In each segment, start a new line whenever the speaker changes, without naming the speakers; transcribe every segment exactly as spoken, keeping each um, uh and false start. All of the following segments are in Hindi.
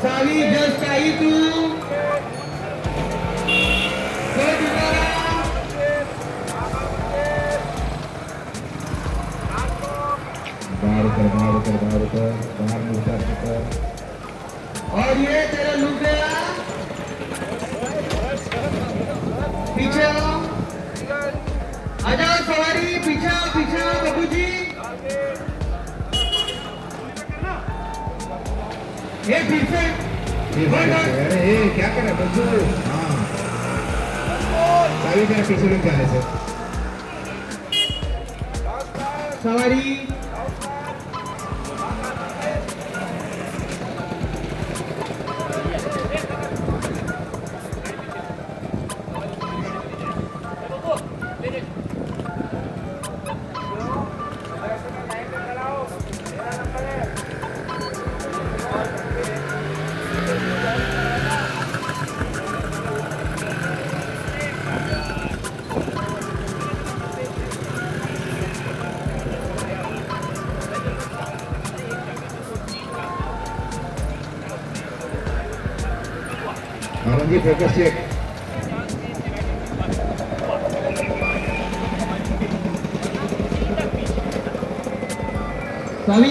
सावी जस्ट आई तू
बाहर कर बाहर कर बाहर कर बाहर मुझे कर
और ये तेरा लुक गया पीछे आओ आ जाओ सवारी पीछे आओ पीछे आओ बाबू जी ये फिर से
अरे ये क्या कर रहा है बच्चों हाँ सावी मेरा पीछे लग जाने से
सवारी
आनंद जी फोकस चेक
स्वामी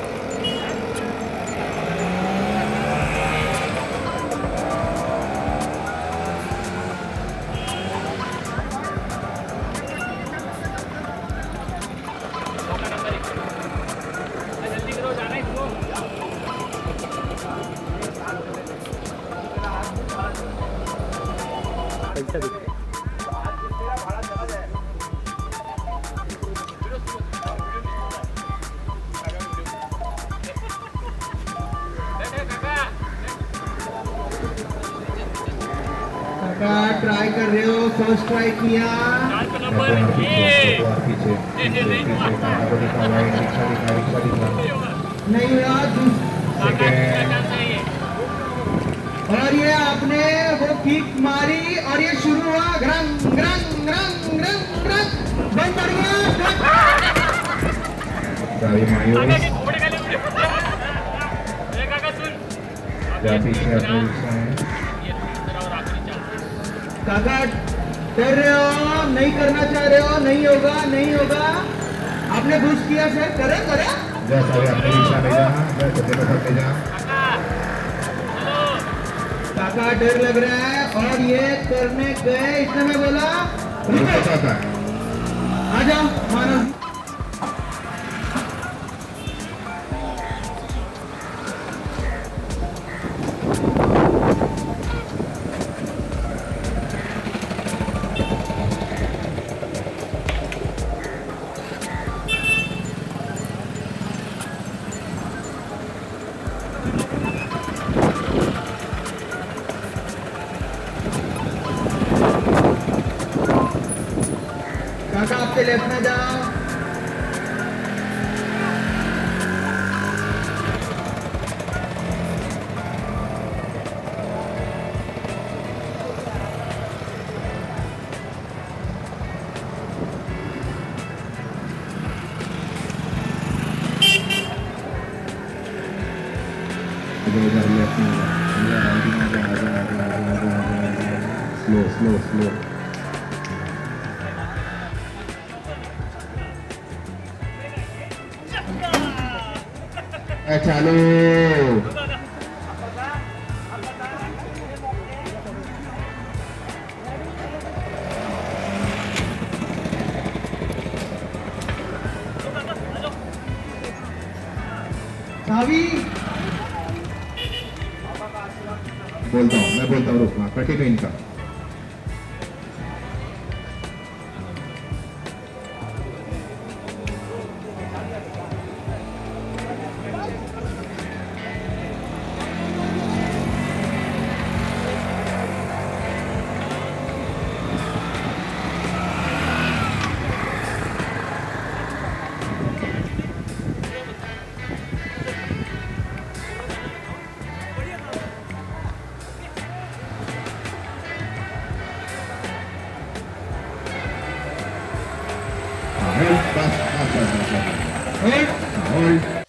ट्राई कर रहे हो फर्स्ट ट्राई किया नहीं हुआ और ये आपने वो किक मारी और ये शुरू हुआ ग्रंग ग्रंग ग्रंग ग्रंग ग्रंग बंद कर गया काका कर रहे हो नहीं करना चाह रहे हो नहीं होगा नहीं होगा आपने घुस किया सर करे करे काका डर लग रहा है और ये करने गए इसने मैं बोला आ जाओ मानो काका आपके लेफ्ट में जाओ
स्लो स्लो स्लो चालू
सावी
बोलता हूँ मैं बोलता हूँ रुकना कटी में इनका Hold. Hold. Hold.